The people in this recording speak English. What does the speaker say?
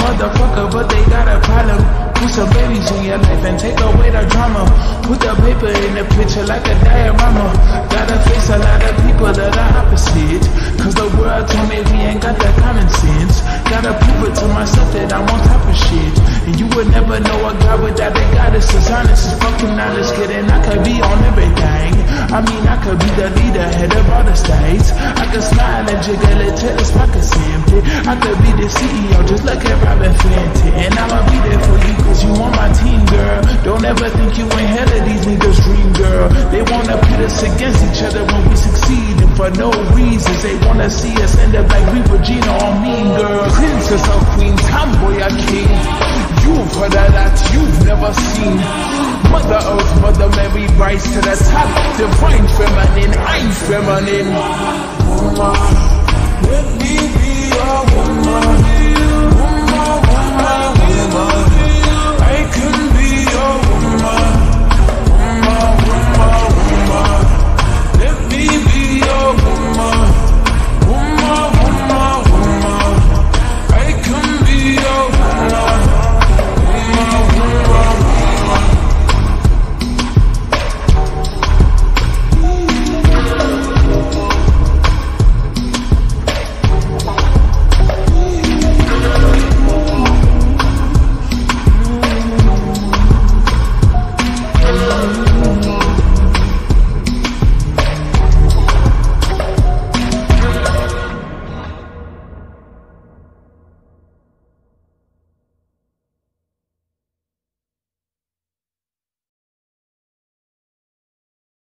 motherfucker, but they got a problem. Put some babies in your life and take away the drama. Put the paper in the picture like a diorama. Gotta face a lot of people that are opposite, cause the world told me we ain't got that common sense. Gotta prove it to myself that I'm on top of shit. And you would never know a God without a goddess. As honest as fucking honest, kidding. I could be on everything. I mean, I could be the leader, head of all the states. I could smile and jiggle it till his pockets empty. I could be the CEO, just like a Robin Fenty. And I'ma be there for you, cause you on my team, girl. Don't ever think you ain't hell of these niggas' dream, girl. They wanna pit us against each other when we succeed, and for no reasons. They wanna see us end up like we Regina or Mean Girl. Princess or queen, tomboy or king. You've heard of that you've never seen. Mother Earth, Mother Mary, rise to the top. Divine feminine, I'm feminine. Woman, let me be a woman.